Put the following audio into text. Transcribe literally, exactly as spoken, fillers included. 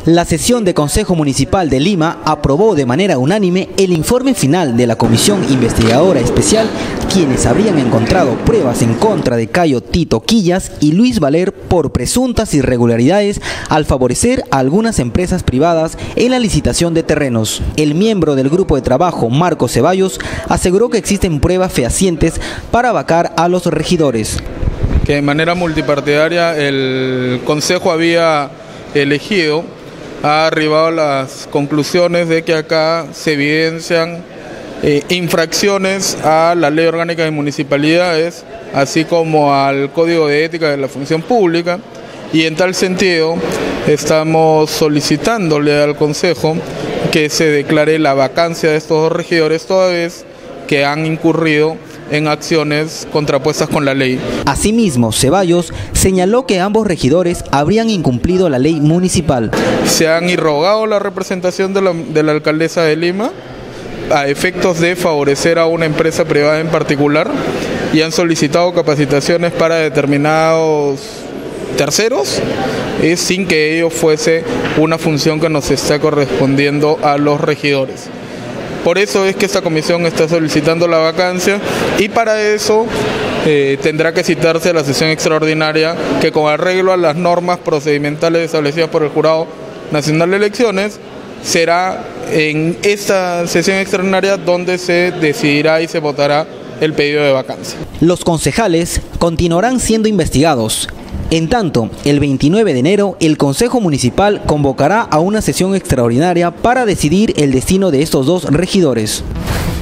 La sesión de Consejo Municipal de Lima aprobó de manera unánime el informe final de la Comisión Investigadora Especial, quienes habrían encontrado pruebas en contra de Cayo Tito Quillas y Luis Valer por presuntas irregularidades al favorecer a algunas empresas privadas en la licitación de terrenos. El miembro del grupo de trabajo, Marco Ceballos, aseguró que existen pruebas fehacientes para vacar a los regidores. Que de manera multipartidaria el Consejo había elegido, ha arribado a las conclusiones de que acá se evidencian eh, infracciones a la Ley Orgánica de Municipalidades, así como al Código de Ética de la Función Pública, y en tal sentido estamos solicitándole al Consejo que se declare la vacancia de estos dos regidores, toda vez que han incurrido en acciones contrapuestas con la ley. Asimismo, Ceballos señaló que ambos regidores habrían incumplido la ley municipal. Se han irrogado la representación de la, de la alcaldesa de Lima a efectos de favorecer a una empresa privada en particular y han solicitado capacitaciones para determinados terceros eh, sin que ello fuese una función que nos está correspondiendo a los regidores. Por eso es que esta comisión está solicitando la vacancia y para eso eh, tendrá que citarse a la sesión extraordinaria que, con arreglo a las normas procedimentales establecidas por el Jurado Nacional de Elecciones, será en esta sesión extraordinaria donde se decidirá y se votará el pedido de vacancia. Los concejales continuarán siendo investigados. En tanto, el veintinueve de enero, el Consejo Municipal convocará a una sesión extraordinaria para decidir el destino de estos dos regidores.